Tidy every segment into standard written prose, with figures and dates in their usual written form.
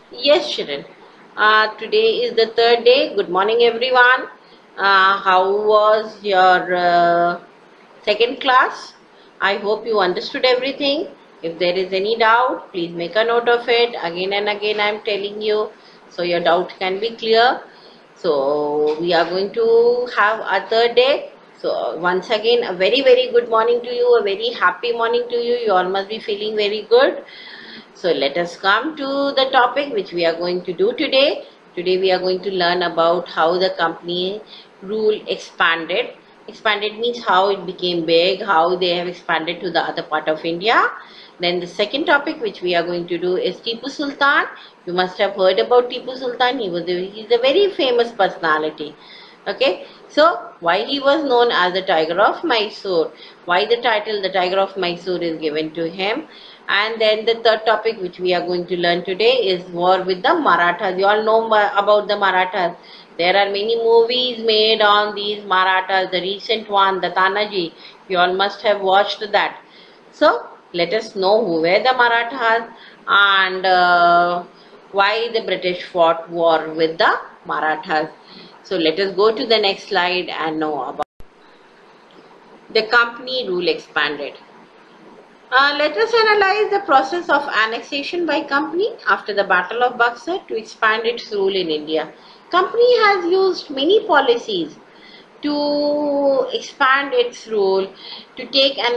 Yes, Sharon. Today is the third day. Good morning, everyone. How was your second class? I hope you understood everything. If there is any doubt, please make a note of it. Again and again, I am telling you so your doubt can be clear. So, we are going to have a third day. So, once again, a very good morning to you, a very happy morning to you. You all must be feeling very good. So let us come to the topic which we are going to do today. Today we are going to learn about how the company rule expanded. Expanded means how it became big, how they have expanded to the other part of India. Then the second topic which we are going to do is Tipu Sultan. You must have heard about Tipu Sultan. He's a very famous personality. Okay, so why he was known as the Tiger of Mysore? Why the title the Tiger of Mysore is given to him? And then the third topic which we are going to learn today is war with the Marathas. You all know about the Marathas. There are many movies made on these Marathas. The recent one, the Tanaji, you all must have watched that. So let us know who were the Marathas and why the British fought war with the Marathas. So let us go to the next slide and know about the company rule expanded. Let us analyze the process of annexation by company after the Battle of Buxar to expand its rule in India. Company has used many policies to expand its rule, to take an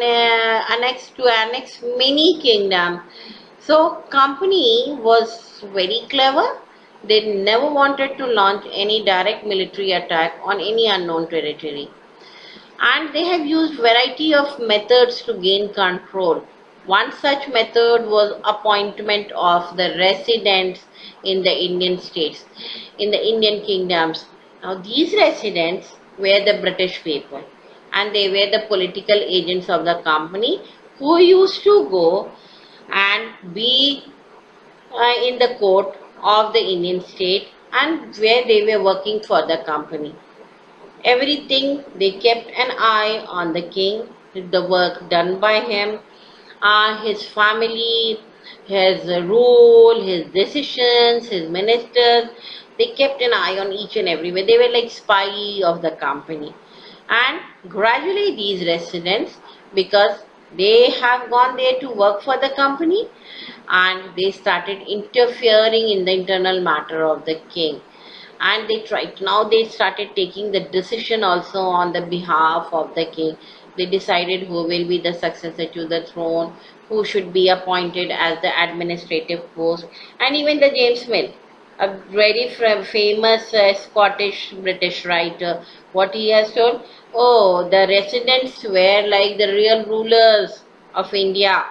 annex many kingdoms. So company was very clever. They never wanted to launch any direct military attack on any unknown territory, and they have used variety of methods to gain control. One such method was appointment of the residents in the Indian states, in the Indian kingdoms. Now these residents were the British people, and they were the political agents of the company who used to go and be in the court of the Indian state, and where they were working for the company. Everything they kept an eye on the king, the work done by him, his family, his rule, his decisions, his ministers. They kept an eye on each and everywhere. They were like spy of the company. And gradually these residents, because they have gone there to work for the company, and they started interfering in the internal matter of the king, and they started taking the decision also on the behalf of the king. They decided who will be the successor to the throne, who should be appointed as the administrative post. And even the James Mill, a very famous Scottish British writer, what he has told, oh, the residents were like the real rulers of India.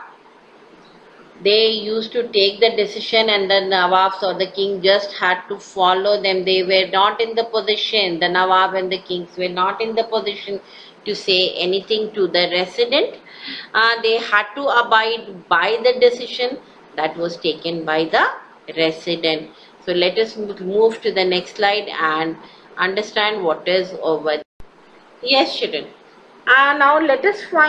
They used to take the decision, and the Nawabs or the king just had to follow them. They were not in the position, the Nawab and the kings were not in the position to say anything to the resident. They had to abide by the decision that was taken by the resident. So let us move to the next slide and understand what is over. Yes, Shirin. Now let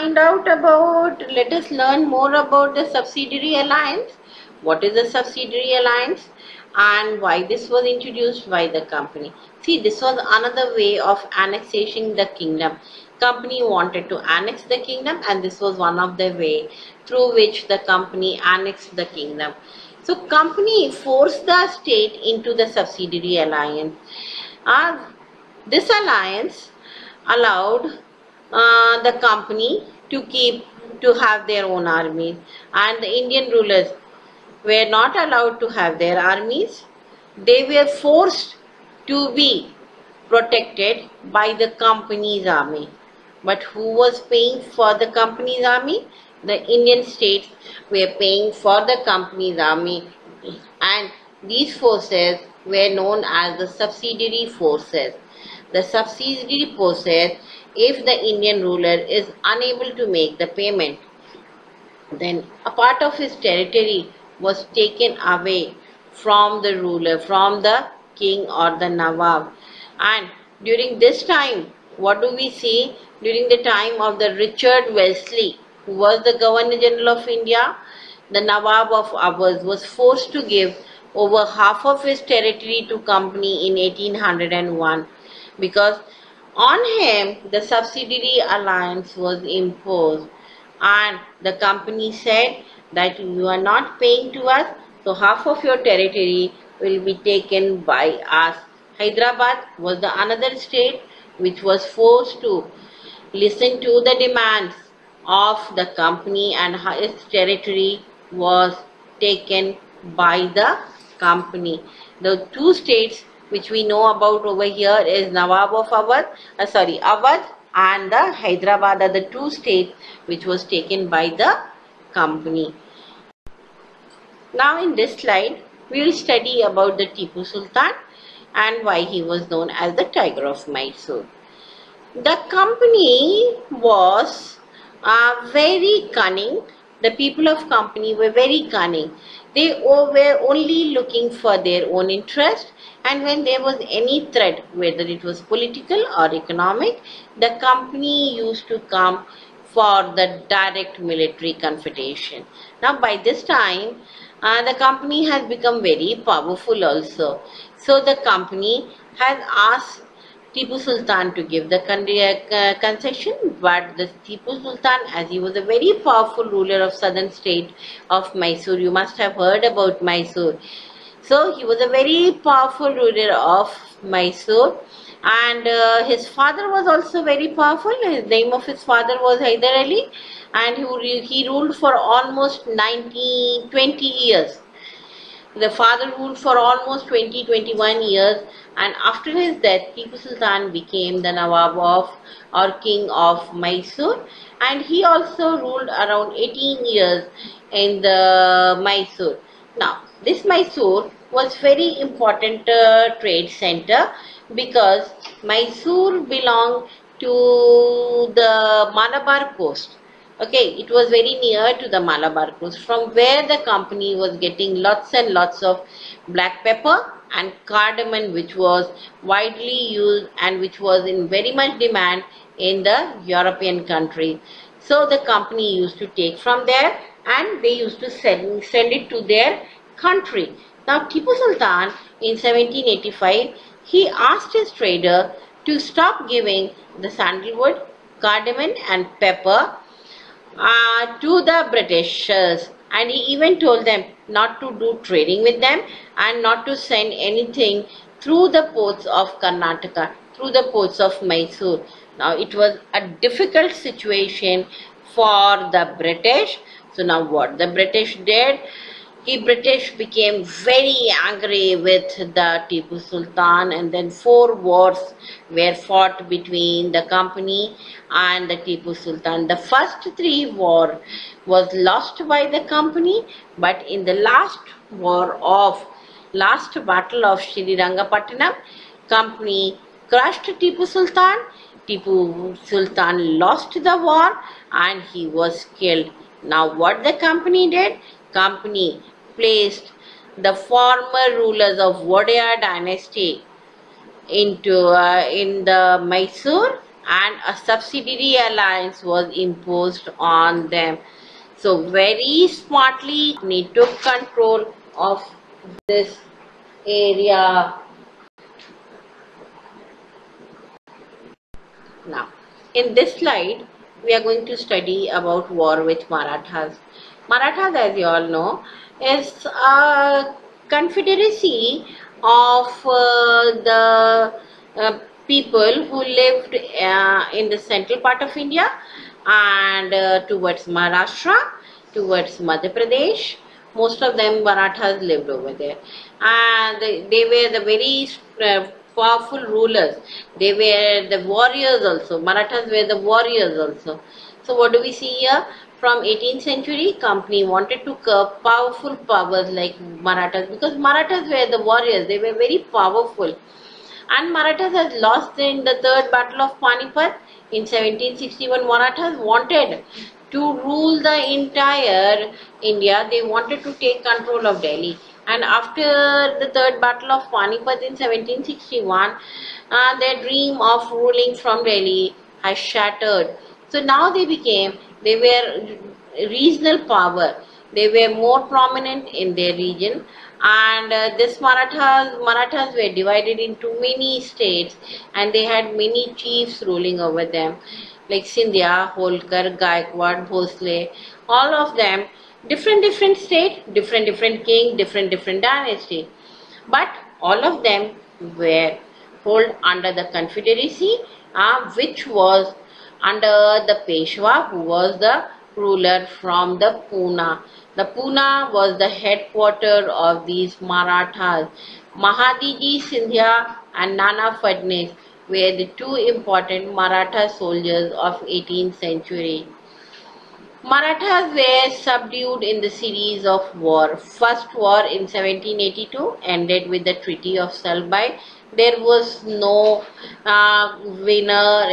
us learn more about the subsidiary alliance. What is a subsidiary alliance and why this was introduced by the company? See, this was another way of annexing the kingdom. Company wanted to annex the kingdom, and this was one of the way through which the company annexed the kingdom. So company forced the state into the subsidiary alliance. This alliance allowed the company to have their own armies, and the Indian rulers were not allowed to have their armies. They were forced to be protected by the company's army. But who was paying for the company's army? The Indian states were paying for the company's army, and these forces were known as the subsidiary forces. The subsidiary forces, if the Indian ruler is unable to make the payment, then a part of his territory was taken away from the ruler, from the king or the Nawab. And during this time, what do we see? During the time of the Richard Wellesley, who was the Governor General of India, the Nawab of Awadh was forced to give over half of his territory to company in 1801, because on him the subsidiary alliance was imposed, and the company said that you are not paying to us, so half of your territory will be taken by us. Hyderabad was the another state which was forced to listen to the demands of the company, and its territory was taken by the company. The two states which we know about over here is Nawab of Awadh, Awadh and the Hyderabad are the two states which was taken by the company. Now in this slide, we will study about the Tipu Sultan and why he was known as the Tiger of Mysore. The company was very cunning. The people of company were very cunning. They were only looking for their own interest, and when there was any threat, whether it was political or economic, the company used to come for the direct military confrontation. Now by this time, the company has become very powerful also. So the company has asked Tipu Sultan to give the concession, but the Tipu Sultan, as he was a very powerful ruler of southern state of Mysore, you must have heard about Mysore. So he was a very powerful ruler of Mysore, and his father was also very powerful. His name of his father was Hyder Ali, and he ruled for almost 20 years. The father ruled for almost 21 years, and after his death, Tipu Sultan became the Nawab of or king of Mysore, and he also ruled around 18 years in the Mysore. Now, this Mysore was very important trade center, because Mysore belonged to the Malabar coast. Okay, it was very near to the Malabar coast, from where the company was getting lots and lots of black pepper and cardamom, which was widely used and which was in very much demand in the European countries. So the company used to take from there, and they used to send it to their country. Now Tipu Sultan in 1785, he asked his trader to stop giving the sandalwood, cardamom and pepper to the Britishers, and he even told them not to do trading with them and not to send anything through the ports of Karnataka, through the ports of Mysore. Now it was a difficult situation for the British. So now what the British did? The British became very angry with the Tipu Sultan, and then 4 wars were fought between the company and the Tipu Sultan. The first 3 wars was lost by the company, but in the last battle of Srirangapatnam, company crushed Tipu Sultan. Tipu Sultan lost the war and he was killed. Now what the company did? Company placed the former rulers of Wadaya dynasty into in the Mysore, and a subsidiary alliance was imposed on them. So very smartly they took control of this area. Now in this slide we are going to study about war with Marathas. Marathas, as you all know, is a confederacy of the people who lived in the central part of India and towards Maharashtra, towards Madhya Pradesh. Most of them Marathas lived over there, and they were the very powerful rulers. They were the warriors also. Marathas were the warriors also. So what do we see here? From 18th century, company wanted to curb powerful powers like Marathas, because Marathas were the warriors. They were very powerful. And Marathas has lost in the third battle of Panipat in 1761. Marathas wanted to rule the entire India. They wanted to take control of Delhi. And after the third battle of Panipat in 1761, their dream of ruling from Delhi has shattered. So now they were regional power. They were more prominent in their region, and this Marathas were divided into many states, and they had many chiefs ruling over them, like Scindia, Holkar, Gaikwad, Bhosle, all of them, different state, different king, different dynasty, but all of them were held under the confederacy, which was under the Peshwa, who was the ruler from the Pune. The Pune was the headquarter of these Marathas. Mahadiji Scindia and Nana Fadnis were the two important Maratha soldiers of 18th century. Marathas were subdued in the series of war. First war in 1782 ended with the Treaty of Salbai. There was no winner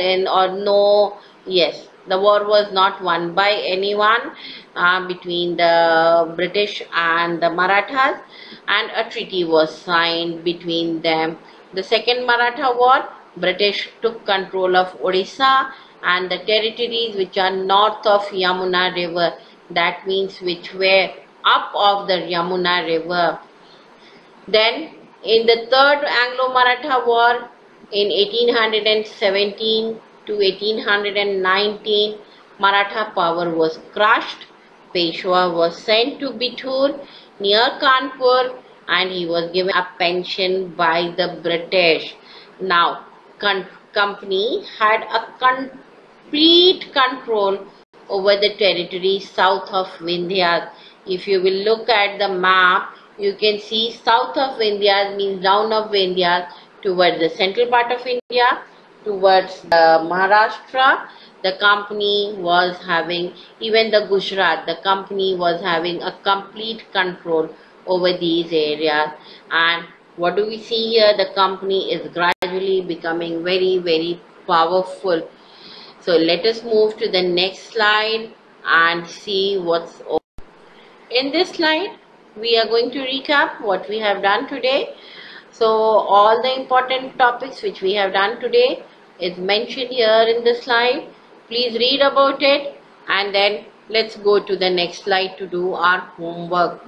the war was not won by anyone between the British and the Marathas, and a treaty was signed between them. The Second Maratha War, British took control of Odisha and the territories which are north of Yamuna river, that means which were up of the Yamuna river. Then in the Third Anglo-Maratha War in 1817 to 1819, Maratha power was crushed. Peshwa was sent to Bithur near Kanpur, and he was given a pension by the British. Now, company had a complete control over the territory south of Vindhyas. If you will look at the map, you can see south of Vindhyas means down of Vindhyas towards the central part of India, towards the Maharashtra. The company was having, even the Gujarat, the company was having a complete control over these areas. And what do we see here? The company is gradually becoming very powerful. So let us move to the next slide and see what's over. In this slide, we are going to recap what we have done today. So all the important topics which we have done today is mentioned here in the slide. Please read about it, and then let's go to the next slide to do our homework.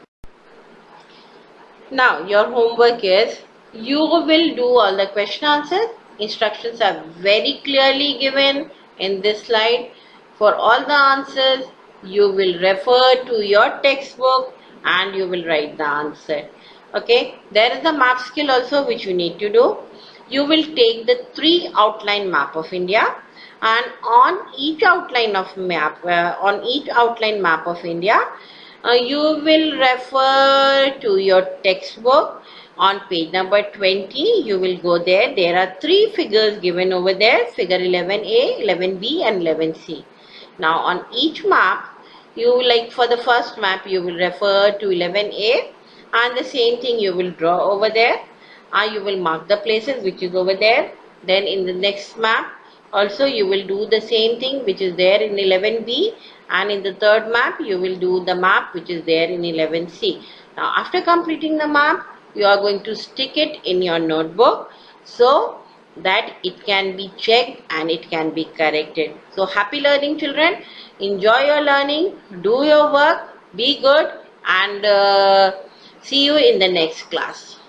Now your homework is, you will do all the question answers. Instructions are very clearly given in this slide. For all the answers, you will refer to your textbook and you will write the answer. Okay, there is a map skill also which you need to do. You will take the 3 outline map of India, and on each outline map of India, you will refer to your textbook. On page number 20, you will go there. There are 3 figures given over there, figure 11A, 11B and 11C. Now on each map, for the first map, you will refer to 11A, and the same thing you will draw over there. You will mark the places which is over there. Then in the next map, also you will do the same thing which is there in 11B, and in the third map, you will do the map which is there in 11C. Now after completing the map, you are going to stick it in your notebook so that it can be checked and it can be corrected. So happy learning, children. Enjoy your learning, do your work, be good, and see you in the next class.